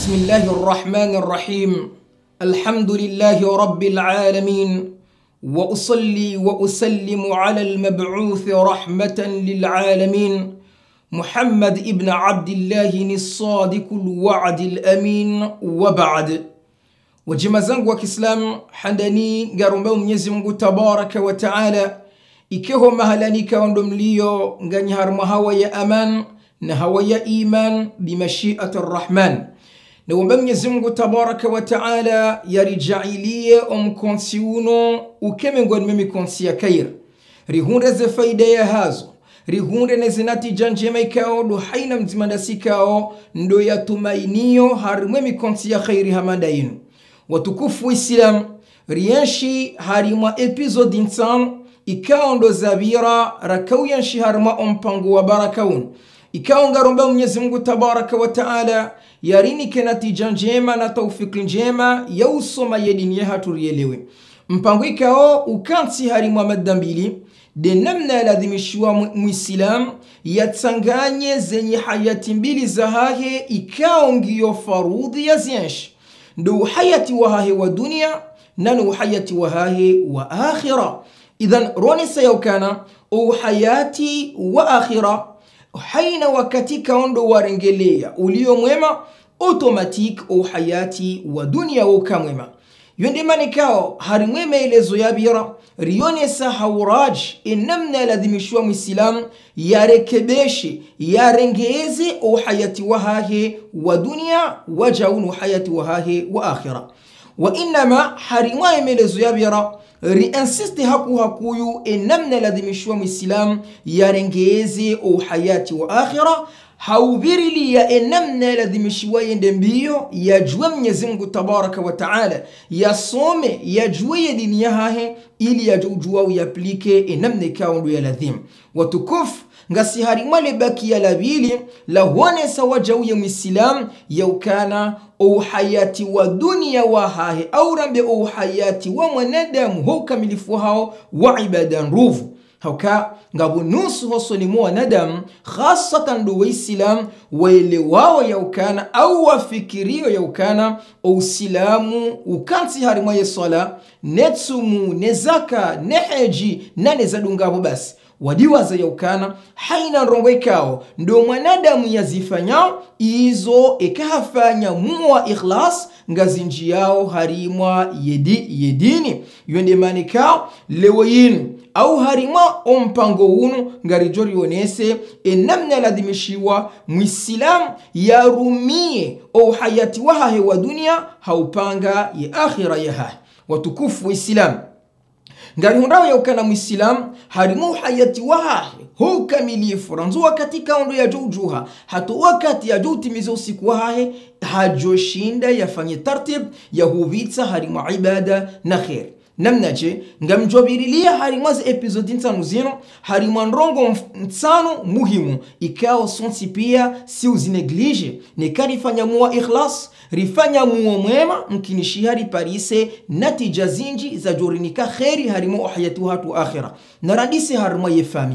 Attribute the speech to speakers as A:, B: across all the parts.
A: بسم الله الرحمن الرحيم الحمد لله رب العالمين وأصلي وأسلم على المبعوث رحمة للعالمين محمد ابن عبد الله الصادق الوعد الأمين وبعد وجمازangu wa Kiislamu handani garumbao Mwenyezi Mungu Tabaraka wa Taala ikeho mahalanika wando mlio ngani harma hawa ya aman na hawa ya iman bimashiati arrahman na wamba Mwenyezi Mungu Tabaraka wa Taala yarijailie omkonsi uno ukemengoni mimi konsi ya kair rihunde ze faida ya hazo rihunde ne zinati janjema ikao do haina mzimandasi kao ndo ya tumainio harimwe mikonsi ya khairi hamada inu watukufu Islam riyanshi harima episode insan ikao ndo zabira rakau yanshi harima ompangu wa barakaun ikao ngaromba Mwenyezi Mungu Tabaraka wa Taala yarini kenatija njema na taufiki njema ya usoma yedini ya haturielewe mpangu ikao ukansi harima madambili de namna ladhimishwa muislam yatsanganye zenye hayati mbili za hahe ikao ngiyo farudhi ya zienshi ndo hayati wahahe wa dunia nanu hayati wahahe wa akhira idhan roni sayokana hayati wa akhira haina wakati kaondo warengelea ulio mwema automatic hayati wa dunia ukamwema yende manikao harimwema elezo ya bira rionesa hauraj inamna ladhimishwa muislam yarekebeshe yarengeze hayati wahahe wa dunia wajaunu hayati wahahe wa akhira wa inama harimwa emelezo ya bira riinsiste hakuyu inamna ladhimishwa muislam yarengeze hayati wa akhira haubirili ya enamna ladhimishwa yende mbio yajue Mwenyezi Mungu Tabaraka wa Taala yasome yajue dini yahe ili yajujua uyaplike enamna kaundu ya ladhim watukufu ngasi harimale baki ya labili la huone sawaja uye muislam yaukana hayati wa dunia wa hahe au rambe hayati wa mwanadamu hukamilifu hao wa ibadan ruvu hauka ngabu nusu hoso ni mwanadamu khasatan do Islam waelewawa yaukana au wafikirio yaukana uislamu ukansi harima ya sala netsumu nezaka neheji na nezadungabo basi wadiwaza yaukana haina rongo ikao ndo mwanadamu yazifanyao izo ekahafanya muwa ikhlas ngazinji yao harimwa yedini yende manikao lewoyinu au harima ompango unu ngarijori onese enamna ladhimishiwa muislam yarumie hayati wahahe wa dunia haupanga ya akhira yahahe watukufu Islam ngari hundawa yaukana muislam harimu hayati wahahe hukamilifu ranzuwa katika ondo ya jujuha hatu wakati ya jutimiza usiku wahahe hajoshinda yafanye tartib ya huvitsa harimu ibada na khair namnaje ngamjobirilia harimazi episode nsanu zino harima nrongo nsanu muhimu ikao sonsi pia si uzineglige nekarifanya muwa ikhlas rifanya muwa mwema mkinishi hari parise natija zinji za jorinika kheri harima uhayatu hatu akhira naradisi harima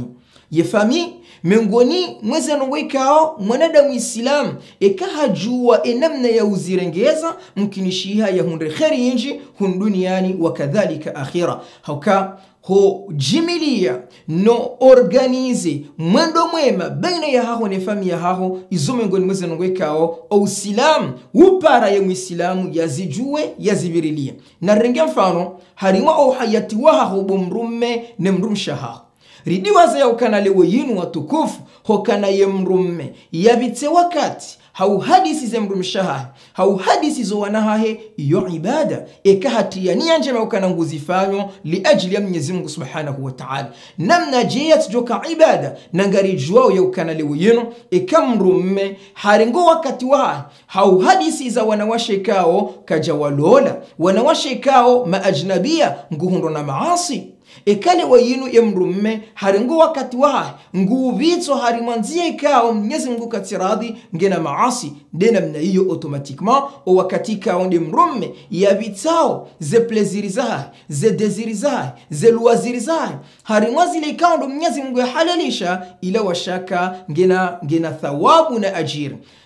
A: yefami mengoni mweze nongwekao mwanadamu Islam ekahajua enamna ya uzirengeza mkinishiha ya hundre kheri inji hunduniani wa kadhalika akhira hauka ho jimilia no organize mwendo mwema baina ya haho nefami ya haho izo mengoni mweze nongwekao Islam upara ya muislamu yazijue yazibirilia na renge mfano harima hayati wa haho bomrumme ne mrumshaha ridiwaza ya ukana lewe yinu watukufu hokana ye mrumme yabitse wakati hau hadisi ze mrumshaha hau hadisi zo wanahahe iyo ibada ekahatia ni anje ukana nguzifanyo li ajili ya Mwenyezi Mungu Subhanahu wa Ta'ala namna jiyat joka ibada nangari juwao ya ukana lewe yinu ekamrumme haringo wakati wa hau hadisi za wanawashekao kajawalola wanawashekao maajnabia nguhundo na maasi ekale wayinu emrumme haringo wakati wa nguvitso harimanzie ikao Mwenyezi Mungu katiradhi ngena maasi dena mna hiyo automatiquement o wakati kao ndi mrumme yabitsao ze plaisir zahe ze desir zahe ze loisir zahe harimwazi ile ikao Mwenyezi Mungu halalisha ila washaka ngena thawabu na ajira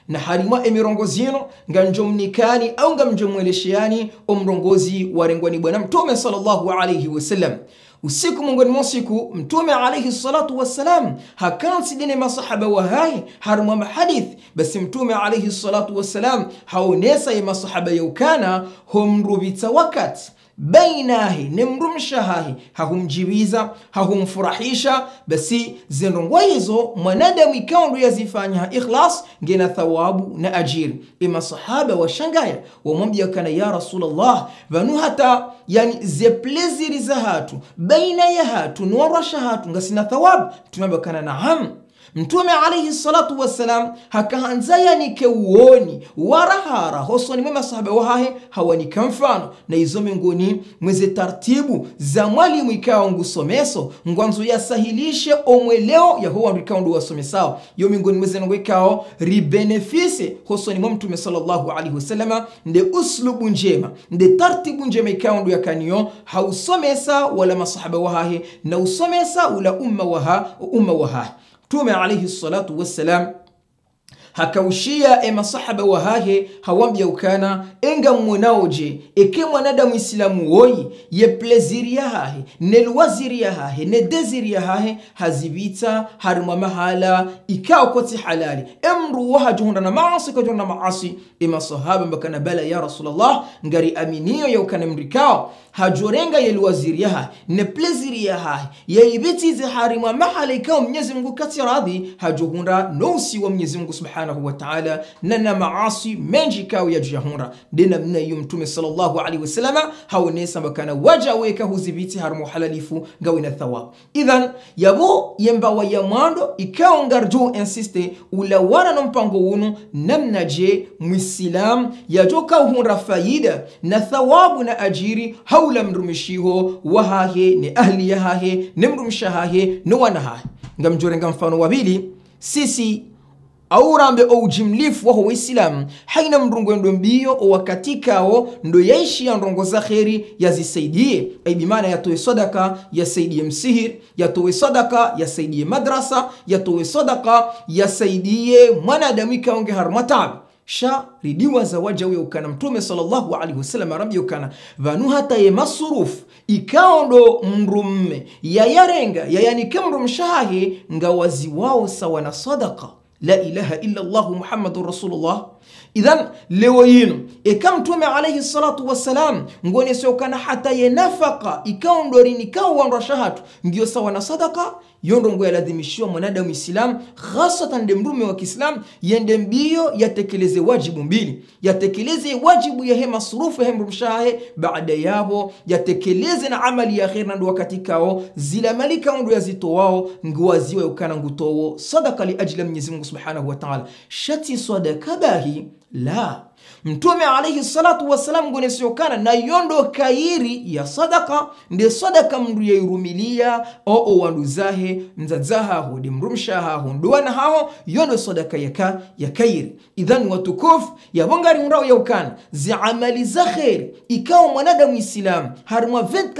A: na harima emirongozi yenu nganjomnikani au ngamjomwelesheani omrongozi warengwani bwana mtume sallallahu alayhi wasallam. Usiku mungoni mosiku mtume alayhi salatu wassalam hakansi dine masahaba wa hai haruma mahadith basi mtume alayhi salatu wassalam haonesa ya masahaba yaukana humrubita wakati bainahi nemrumshahahi hahumjiwiza hahumfurahisha basi zinrongwa hizo mwanadamu ikaundu yazifanya ikhlas ngena thawabu na ajiri. Ima sahaba wa shangaya wamwambia kana ya Rasulullah vanu hata yani ze pleziri za hatu baina ya hatu nuwarasha hatu ngasina thawabu tumambia kana naam. Mtume alayhi salatu wassalam hakahanzaya ni keuoni warahara hosoni mwema sahaba wahahe hawani kamfano na izo mingoni mweze tartibu za mwalimu ikawa ngusomeso ngwanzo ya sahilishe omweleo ya huwa ikawa ndu wasomesao yo mingoni mweze ngo ikawa ribenefise hosoni mwema mtume sallallahu alayhi wasallama nde uslubu njema nde tartibu njema ikawa ndu yakaniyo hausomesa wala masahaba wahahe na usomesa ula umma waha Mtume alayhi salatu wassalam hakaushia masahaba wahahe hawambia ukana enga mwonaoje eke mwanadamu islamu woyi ye pleziri ya hahe ne luwaziri ya hahe ne deziri ya hahe hazivita haruma mahala ikao koti halali emru waha juhunda na maasi kwa juhunda maasi. Sahaba mbakana bala ya Rasulullah ngari aminio ya ukana mrikao hajorenga ye luwaziri ya hahe ne pleziri ya hahe ye ibiti zi haruma mahala ikao Mwenyezi Mungu kati radhi hajuhunda nousi wa Mwenyezi Mungu subhanahu wa ta'ala na maasi menji kao ya jahura dina mna yu mtume sallallahu alaihi wasallam haonesa makana waja weka huzibiti harmu halalifu ngawina thawab. Idhan yabo yemba wa yamando ikao ngarjo insiste ula wana no mpango wunu namna je muislam yajoka hunra faida na thawabu na ajiri haula mrumishiho wahahe ni ahli yahahe ni mrumishahahe no wanahahe. Ngamjorenga mfano wabili sisi aurambe au jimlifu waho Islam haina mrungo ndo mbio o wakatikao ndo yaishi ya ndongo za kheri yazisaidie bimana yatoe sadaka yasaidie msihir yatoe sadaka yasaidie madrasa yatoe sadaka yasaidie mwanadamu ikaonge harmatab sha ridiwa za waja we ukana mtume sallallahu alaihi wasallam rabbi ukana vanu hata ye masuruf ikaondo mrumme ya yarenga ya yani kamrumshahi ngawazi wao sawa na sadaka la ilaha illa Allah Muhammadur Rasulullah. Idhan leo yinu eka mtume alayhi salatu wassalam ngone sio kana hata ye nafaka ikaondori nikao wandwa shahatu ndio sawa na sadaka yondo ngo yalazimishiwa mwanadamu Islam hasatan ndemrume wa Kiislam yende mbio yatekeleze wajibu mbili yatekeleze wajibu ya hema surufu ya mrumshahe baada yabo yatekeleze na amali ya khair ndo wakati kao zila malika ndo yazito wao ngwaziwe ukana ngutowo sadaka li ajli Mwenyezi Mungu subhanahu wa ta'ala shati sadaka bahi la mtume alayhi salatu wassalam ngone siokana na yondo kairi ya sadaka nde sadaka mndu yairumilia o wanduzahe mzazaha hudi mrumshaha hunduwana hao yondo sadaka ya kairi. Idhan watukufu ya bongari mrao ya ukana zi amali za khair ikao mwanadamu Islam harma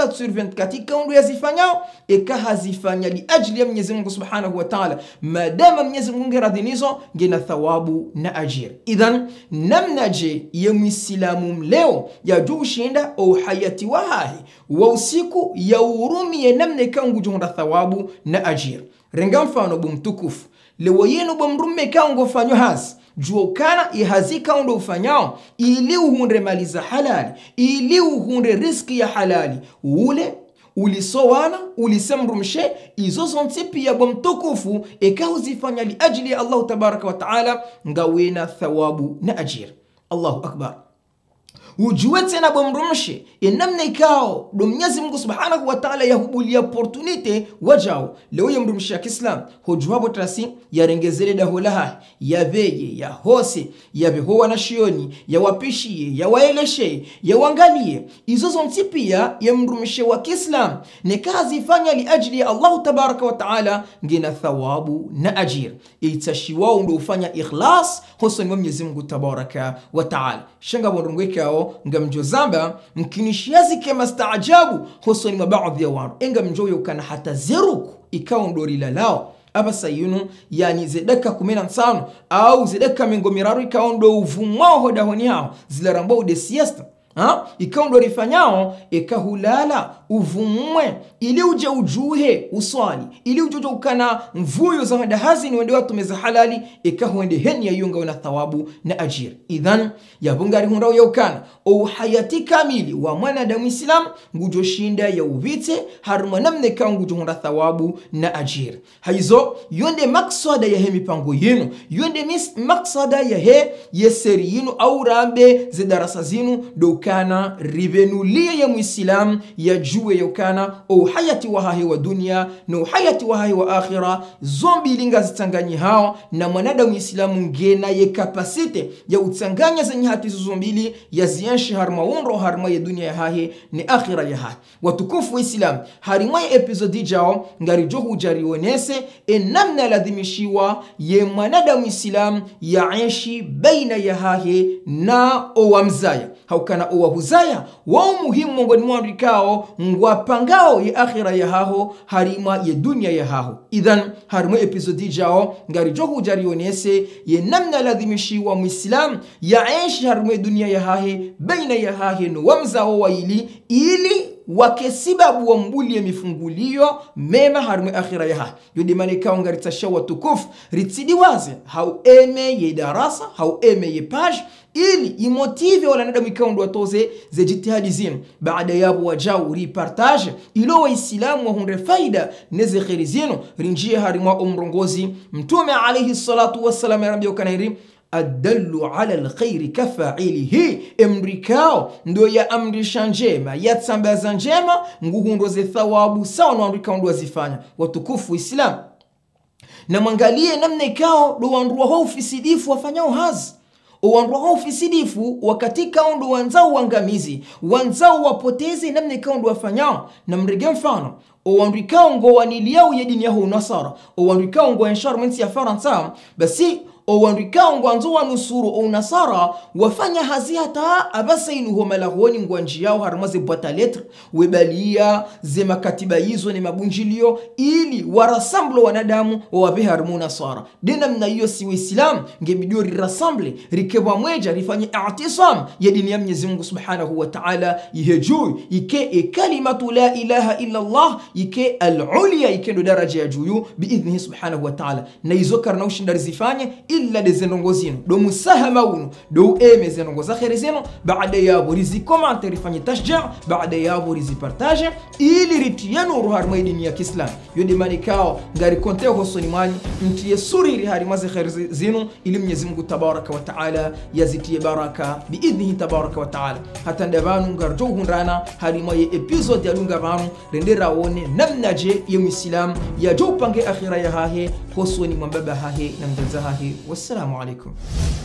A: 24/24 ikaundu yazifanyao eka hazifanya li ajli ya Mwenyezi Mungu subhanahu wa ta'ala madama Mwenyezi Mungu ngeradhinizo ngena thawabu na ajir. Idhan namna je ya Muislamu mleo ya jushinda au hayati wahahi wa usiku ya urumi ya namna ikangu juhunda thawabu na ajir. Renga mfano bumtukufu lewo yenu bumrume kango fanyo hazi jua ukana ihazika undo ufanyao ili uhunre mali za halali ili uhunre riski ya halali ule ulisowana ulisemrumshe izo zontipi ya bumtukufu eka uzifanya li ajili ya Allah tabaraka wa ta'ala ngawena thawabu na ajir. Allahu akbar. Ujue tena bomrumshe namna ikao do Mwenyezi Mungu subhanahu wa ta'ala yahubulia opportunity wajao leo ya mrumshe ya Kiislam hujwabo trasi yarengezele daholaha ya veye ya hose ya behoa na shioni ya wapishie ya waeleshe ya wangalie izo zontipi ya mrumshe wa Kiislam ne kazi fanya li ajili ya Allah tabaraka wa ta'ala ngina thawabu na ajir itashiwao ndo ufanya ikhlas hususan wa Mwenyezi Mungu tabaraka wa ta'ala. Shanga bondongwekao ngamjozamba mkinishiazi kema staajabu hususan wa baadhi ya watu enga mjoyo kana hata zeruku ikao ndori lalao abasa yinu yani zedeka 15 au zedeka mengo miraru ikaondo uvumwao hodahoni hao zile rambo de siesta ikaondo rifanyao ekahulala uvumwe ili uje ujuhe uswali ili uje ukana mvuyo za hadahazi ni wende watu meza halali ekahuende heni ya yunga una thawabu na ajir. Idhan ya bungari hundao ya ukana o hayati kamili wa mwanadamu Islam ngujo shinda ya uvite haruma namne ka ngujo hunda thawabu na ajir. Haizo yonde maksada ya he mipango yenu, yonde maksada ya he yeseri yenu au rambe ze darasa zinu dokana rivenulia ya muislam ya juwe yokana o hayati wahahi wa dunia na hayati wahahi wa akhira zombi linga zitanganyi hao na mwanadamu Islamu ngena ye kapasite ya utanganya zenye hati zombili ya zianshi harma unro harma ya dunia ya hahi ni akhira ya hahi. Watukufu Islam harima ya episodi jao ngari johu jarionese namna ladhimishiwa ye mwanadamu Islam ya aishi baina ya hahi na owamzaya haukana owahuzaya wao muhimu mongoni mwanrikao ngwapangao ya akhira ya haho harima ya dunia ya haho. Idhan harima episodi jao ngari johu jarionese ye namna ladhimishiwa muislam ya aishi harima ya dunia ya hahe baina ya hahe no wamzao wa ili wakesibabu wa mbuli ya mifungulio mema harima akhira ya hahe. Yodi manikao ngari tashawa tukufu ritidi waze hau eme ye darasa hau eme ye page ili imotive wala nadamu ikaundu watoze ze jitihadi zinu baada yabu wajau ripartage ilo wa Islamu wa hunre faida neze khiri zinu rinjia harima umrongozi mtume alayhi salatu wassalam ya rabbi ukanahiri adallu ala alkhairi kafa'ilihi emrikao ndo ya amrisha njema ya tsambaza njema nguhundo ze thawabu sawa na amrikao ndo wazifanya. Watukufu Islam na mwangalie namna ikao do wanruwa ho ufisidifu wafanyao hazi wanruwa ho ufisidifu wakatika ondo wanzao wangamizi wanzao wapotezi namna ikao ndo wafanyao. Na mrige mfano wanrikao ngo waniliao ya dini yahu nasara wanrikao ngo ensharmenti ya faransa basi owanrikao ngwanzo wa nusuru o nasara wafanya hazi hata abasa inuho malahoni ngwanji yao harmaze bwata letre webalia ze makatiba hizo ni mabunjilio ili warasamblo wanadamu wawabe harmu nasara. Dena mna hiyo si Uislamu ngebidio rirasamble rikebwa mweja rifanye i'tisam ya dini ya Mwenyezi Mungu Subhanahu wa Ta'ala yihejui ike kalimatu la ilaha illa Allah ike al-ulya ike ndo daraja ya juyu biidhnihi Subhanahu wa Ta'ala. Na hizo karna ushindari zifanye illa de zenongo zinu do musahama unu do eme zenongo za kheri zinu baada ya burizi komantari fanyi tashja baada ya burizi partage ili ritiyanu ruharma dini ya Kiislam. Yodi manikao ngari konte hosoni mwani mtiye suriri harima za kheri zinu ili Mwenyezi Mungu tabaraka wa Taala yazitie baraka biidhnihi tabaraka wa Taala. Hata ndabanu ngarjo hunrana harima ye episode ya lunga banu rendera wone namnaje ya Muislam ya jopange akhira ya hahe hosoni mwambaba hahe na mdanza hahe. والسلام عليكم.